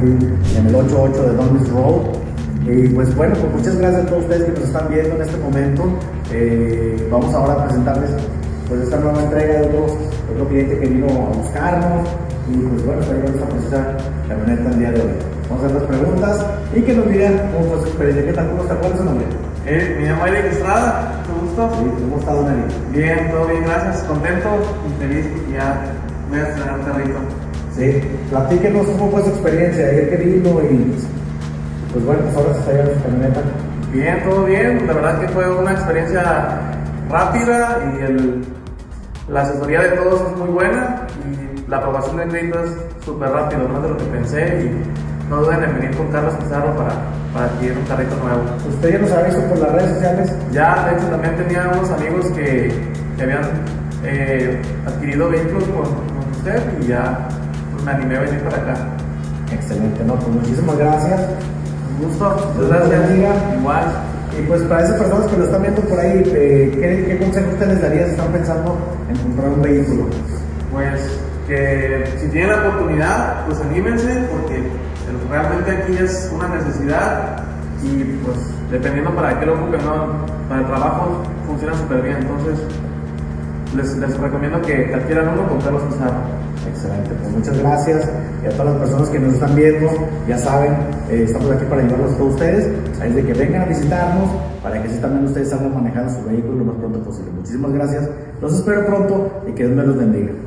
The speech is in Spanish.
aquí en el 88 de Dundas Road. Y pues bueno, pues muchas gracias a todos ustedes que nos están viendo en este momento. Vamos ahora a presentarles pues esta nueva entrega de otro cliente que vino a buscarnos. Y pues bueno, ahí vamos a presentar la camioneta el día de hoy. Vamos a hacer las preguntas y que nos digan cómo fue su experiencia. ¿Qué tal? ¿Cómo está? ¿Cuál es su nombre? Me llamo Eric Estrada, ¿te gusto? Sí, ¿cómo está, don Eric? Bien, todo bien, gracias, contento y feliz y ya voy a estrenar un carrito. Sí, platíquenos cómo fue su experiencia, ayer que vino y pues bueno, pues ahora se está llevando su camioneta. Bien, todo bien, la verdad que fue una experiencia rápida y la asesoría de todos es muy buena y la aprobación de crédito es súper rápido, más de lo que pensé y no duden en venir con Carlos Pizarro para adquirir un carrito nuevo. ¿Usted ya nos ha visto por las redes sociales? Ya, de hecho también tenía unos amigos que habían adquirido vehículos con usted y ya pues, me animé a venir para acá. Excelente, no, pues muchísimas gracias. Un gusto, Dios les bendiga. Igual. Y pues para esas personas que lo están viendo por ahí, ¿qué consejo usted les daría si están pensando en comprar un vehículo? Pues que si tienen la oportunidad, pues anímense porque realmente aquí es una necesidad y pues dependiendo para qué lo ocupen, ¿no? Para el trabajo funciona súper bien, entonces les recomiendo que adquieran uno con Carlos Pizarro. Excelente, pues muchas gracias y a todas las personas que nos están viendo, ya saben, estamos aquí para ayudarlos a todos ustedes, ahí de que vengan a visitarnos para que así también ustedes salgan manejando su vehículo lo más pronto posible. Muchísimas gracias, los espero pronto y que Dios me los bendiga.